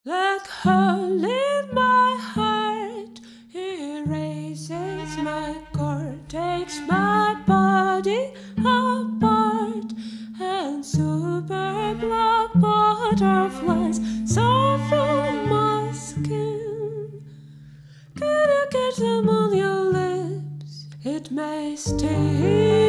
Black hole in my heart erases my cord, takes my body apart, and super black butterflies soar from my skin. Can you get them on your lips? It may sting.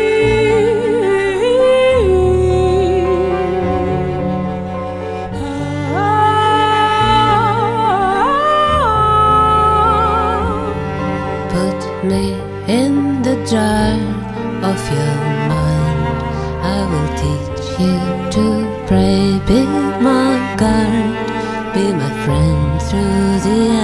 Put me in the jar of your mind. I will teach you to pray. Be my guard, be my friend through the